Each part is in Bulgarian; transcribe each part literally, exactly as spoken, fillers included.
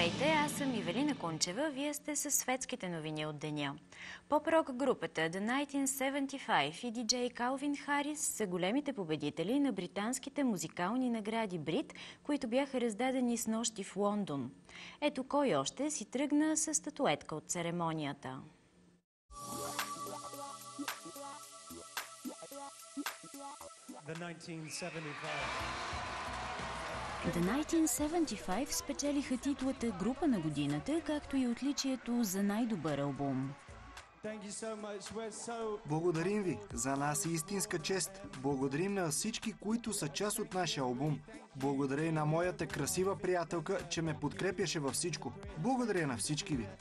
Здравейте, аз съм Ивелина Кунчева, вие сте със светските новини от деня. Поп-рок групата The деветнайсет седемдесет и пет и диджей Калвин Харис са големите победители на британските музикални награди Брит, които бяха раздадени снощи в Лондон. Ето кой още си тръгна с статуетка от церемонията. The деветнайсет седемдесет и пет. The деветнайсет седемдесет и пет спечелиха титлата Група на годината, както и отличието за най-добър албум. Благодарим ви. За нас е истинска чест. Благодарим на всички, които са част от нашия албум. Благодаря и на моята красива приятелка, че ме подкрепяше във всичко. Благодаря на всички ви.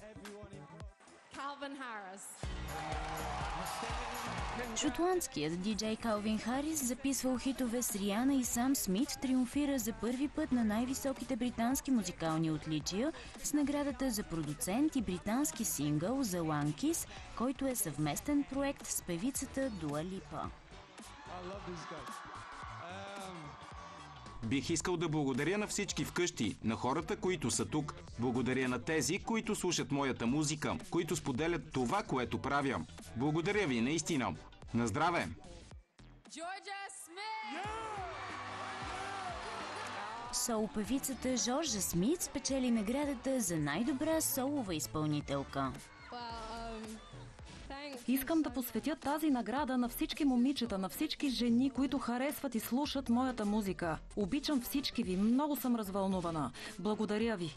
Шотландският диджей Калвин Харис, записвал хитове с Риана и Сам Смит, триумфира за първи път на най-високите британски музикални отличия с наградата за продуцент и британски сингъл за One Kiss, който е съвместен проект с певицата Дуа Липа. Бих искал да благодаря на всички вкъщи, на хората, които са тук. Благодаря на тези, които слушат моята музика, които споделят това, което правя. Благодаря ви, наистина. На здраве! Соул-певицата Жоржа Смит спечели наградата за най-добра солова изпълнителка. Искам да посветя тази награда на всички момичета, на всички жени, които харесват и слушат моята музика. Обичам всички ви, много съм развълнувана. Благодаря ви.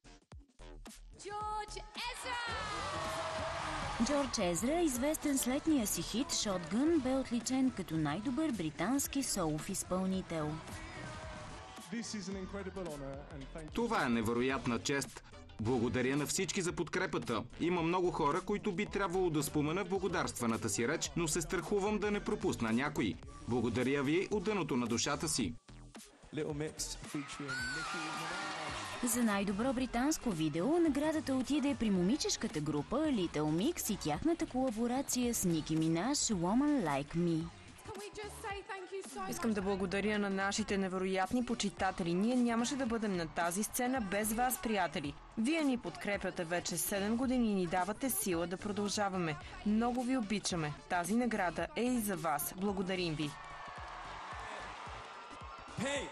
Джордж Езра, известен с летния си хит Shotgun, бе отличен като най-добър британски солов изпълнител. Това е невероятна чест. Благодаря на всички за подкрепата. Има много хора, които би трябвало да спомена в благодарствената си реч, но се страхувам да не пропусна някой. Благодаря ви от дъното на душата си. За най-добро британско видео наградата отиде при момичешката група Little Mix и тяхната колаборация с Ники Минаж Woman Like Me. Искам да благодаря на нашите невероятни почитатели. Ние нямаше да бъдем на тази сцена без вас, приятели. Вие ни подкрепяте вече седем години и ни давате сила да продължаваме. Много ви обичаме. Тази награда е и за вас. Благодарим ви. Hey!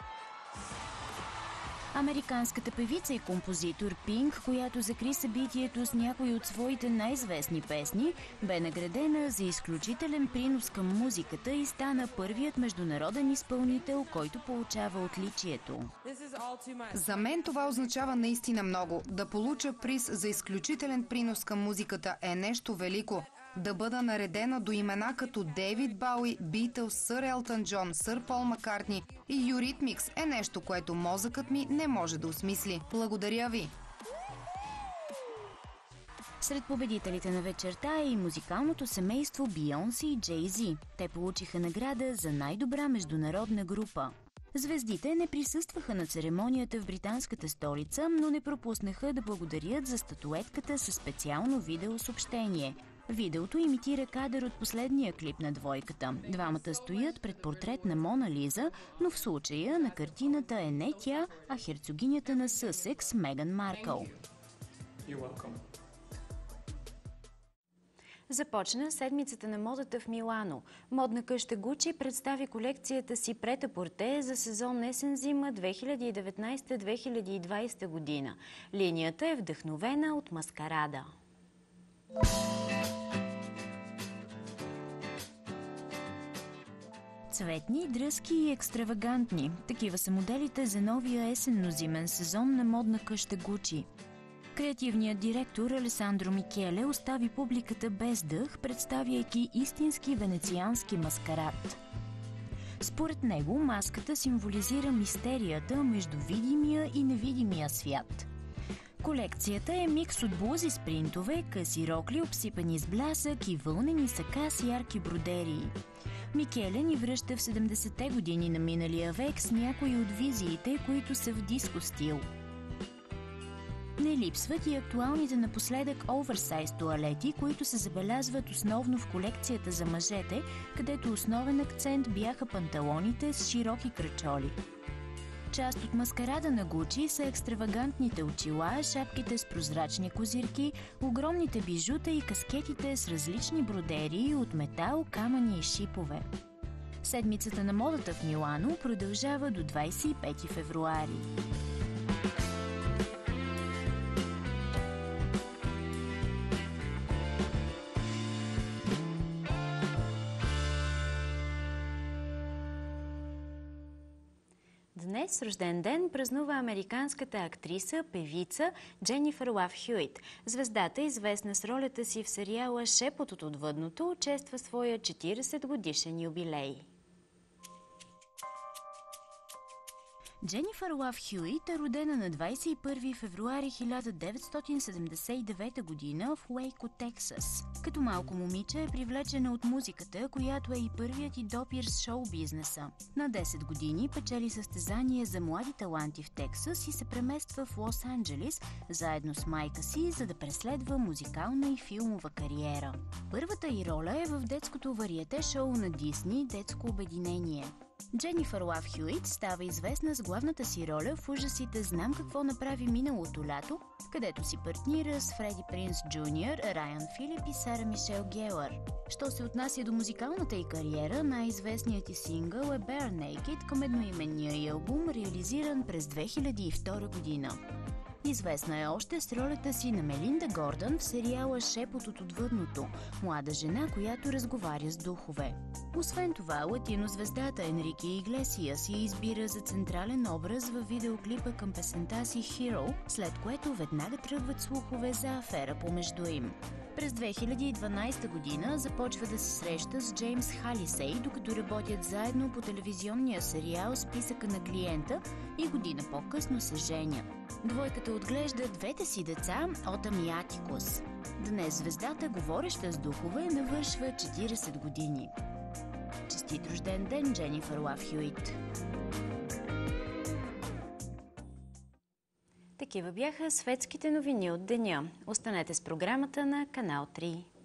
Американската певица и композитор Пинк, която закри събитието с някои от своите най-известни песни, бе наградена за изключителен принос към музиката и стана първият международен изпълнител, който получава отличието. За мен това означава наистина много. Да получа приз за изключителен принос към музиката е нещо велико. Да бъда наредена до имена като Дейвид Бауи, Битълс, Сър Елтън Джон, Сър Пол Маккартни и Юритмикс е нещо, което мозъкът ми не може да осмисли. Благодаря ви! Сред победителите на вечерта е и музикалното семейство Бейонсе и Джей Зи. Те получиха награда за най-добра международна група. Звездите не присъстваха на церемонията в британската столица, но не пропуснаха да благодарят за статуетката със специално видеосъобщение. Видеото имитира кадър от последния клип на двойката. Двамата стоят пред портрет на Мона Лиза, но в случая на картината е не тя, а херцогинята на Съсекс Меган Маркъл. Започна седмицата на модата в Милано. Модна къща Гучи представи колекцията си Прет-а-порте за сезон есен-зима две хиляди и деветнайсета - две хиляди и двайсета година. Линията е вдъхновена от маскарада. Цветни, дръзки и екстравагантни. Такива са моделите за новия есенно-зимен сезон на модна къща Гучи. Креативният директор Алесандро Микеле остави публиката без дъх, представяйки истински венециански маскарад. Според него маската символизира мистерията между видимия и невидимия свят. Колекцията е микс от блузи с принтове, къси рокли, обсипани с блясък и вълнени сака с ярки бродерии. Микеле ни връща в седемдесетте години на миналия век с някои от визиите, които са в диско стил. Не липсват и актуалните напоследък оверсайз тоалети, които се забелязват основно в колекцията за мъжете, където основен акцент бяха панталоните с широки крачоли. Част от маскарада на Гучи са екстравагантните очила, шапките с прозрачни козирки, огромните бижута и каскетите с различни бродерии от метал, камъни и шипове. Седмицата на модата в Милано продължава до двадесет и пети февруари. Днес рожден ден празнува американската актриса, певица Дженифър Лав Хюит. Звездата, известна с ролята си в сериала "Шепот от отвъдното", чества своя четиридесет годишен юбилей. Дженифър Лав Хюит е родена на двадесет и първи февруари хиляда деветстотин седемдесет и девета година в Уейко, Тексас. Като малко момиче е привлечена от музиката, която е и първият и допир с шоу-бизнеса. На десет години печели състезание за млади таланти в Тексас и се премества в Лос-Анджелис заедно с майка си, за да преследва музикална и филмова кариера. Първата й роля е в детското вариете шоу на Дисни "Детско обединение". Дженифър Лав Хюит става известна с главната си роля в ужасите "Знам какво направи миналото лято", където си партнира с Фреди Принц Джуниор, Райан Филип и Сара Мишел Гелър. Що се отнася до музикалната й кариера, най-известният й сингъл е Bare Naked към едноименния й албум, реализиран през две хиляди и втора година. Известна е още с ролята си на Мелинда Гордън в сериала "Шепот от отвъдното", млада жена, която разговаря с духове. Освен това, латинозвездата Енрике Иглесиас я избира за централен образ във видеоклипа към песента си "Hero", след което веднага тръгват слухове за афера помежду им. През две хиляди и дванадесета година започва да се среща с Джеймс Халисей, докато работят заедно по телевизионния сериал "Списъка на клиента", и година по-късно се женят. Двойката отглежда двете си деца от Амиатикус. Днес звездата, говореща с духове, навършва четиридесет години. Честит рожден ден, Дженифър Лав Хюит! Такива бяха светските новини от деня. Останете с програмата на Канал три.